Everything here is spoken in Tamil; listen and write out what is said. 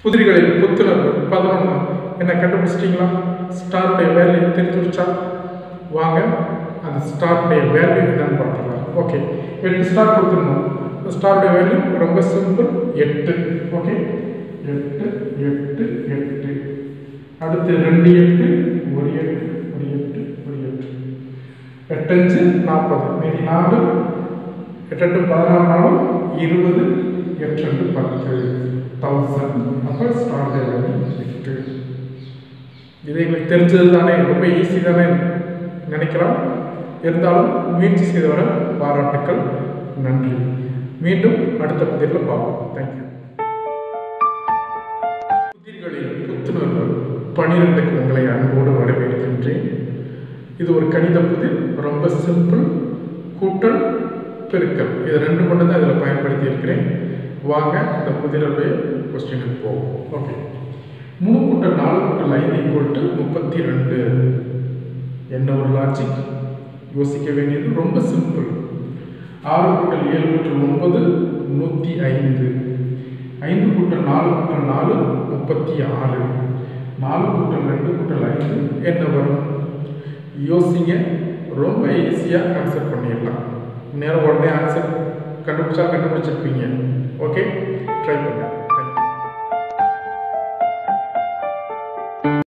புதிரிகளில் புத்துணர்வு 11 என்ன கண்டுபிடிச்சிட்டிங்களா? ஸ்டாருடைய வேல்யூ தெரிஞ்சுடுச்சா? வாங்க அந்த ஸ்டாருடைய வேல்யூ என்னன்னு பார்த்துக்கலாம். ஓகே, 8 ஸ்டார் கொடுத்துருந்தோம். ஸ்டாருடைய வேல்யூ ரொம்ப சிம்பிள், 8. ஓகே, 8 8 8. அடுத்து 2 8 1 8 1 8 1 8. 8 5 40. மீதி 4. 8 8 16 20. 8 2 10. 1000. அப்போ ஸ்டாருடைய வேல்யூ 8. இது எங்களுக்கு தெரிஞ்சது தானே, ரொம்ப ஈஸி தானே நினைக்கலாம். இருந்தாலும் முயற்சி செய்தவரை பாராட்டுக்கள், நன்றி. மீண்டும் அடுத்த பதிவில் பார்ப்போம். தேங்க்யூ. புதிர்களில் புத்துணர்வு 12க்கு உங்களை அன்போடு வரவேற்கின்றேன். இது ஒரு கணித புதிர், ரொம்ப சிம்பிள். கூட்டல் பெருக்கல் இது 2 மட்டும் தான் இதில் பயன்படுத்தி இருக்கிறேன். வாங்க இந்த புதிருடைய கொஸ்டினுக்கு போவோம். ஓகே, 3 கூட்டல் 4 கூட்டல் 5 32. என்ன ஒரு லாஜிக், யோசிக்க வேண்டியது ரொம்ப சிம்பிள். 6 கூட்டல் 7 கூட்டல் 9 105. 5 கூட்டல் 4 கூட்டல் 4 36. 4 கூட்டல் 2 கூட்டல் 5 என்ன வரும்? யோசிங்க, ரொம்ப ஈஸியாக ஆன்சர் பண்ணிடலாம். நேரம் உடனே ஆன்சர் கண்டுபிடிச்சிருப்பீங்க. ஓகே, ட்ரை பண்ணுங்க.